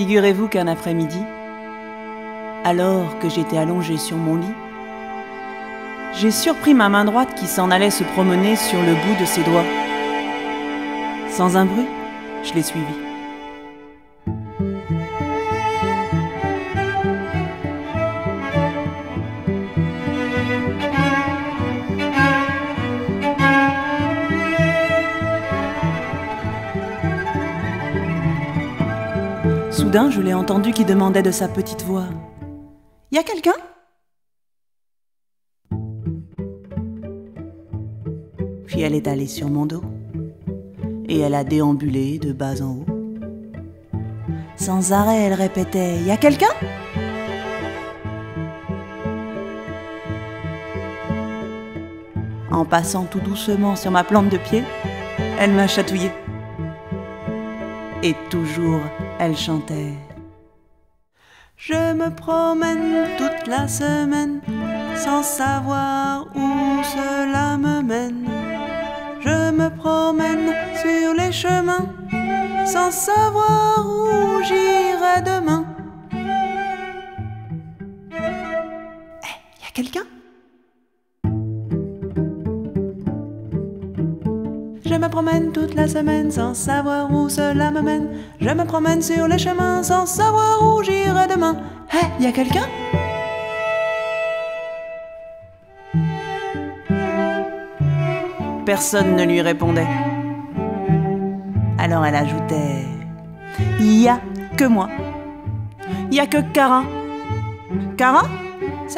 Figurez-vous qu'un après-midi, alors que j'étais allongée sur mon lit, j'ai surpris ma main droite qui s'en allait se promener sur le bout de ses doigts. Sans un bruit, je l'ai suivie. Soudain, je l'ai entendu qui demandait de sa petite voix: « Y a quelqu'un ?» Puis elle est allée sur mon dos et elle a déambulé de bas en haut. Sans arrêt, elle répétait: « Y a quelqu'un ?» En passant tout doucement sur ma plante de pied, elle m'a chatouillé. Et toujours, elle chantait: « Je me promène toute la semaine sans savoir où cela me mène. Je me promène sur les chemins sans savoir où j'irai demain. » Y a quelqu'un ? Je me promène toute la semaine sans savoir où cela me mène. Je me promène sur les chemins sans savoir où j'irai demain. Y a quelqu'un ? Personne ne lui répondait. Alors elle ajoutait: « Y a que moi. Y a que Cara. Cara, c'est moi. »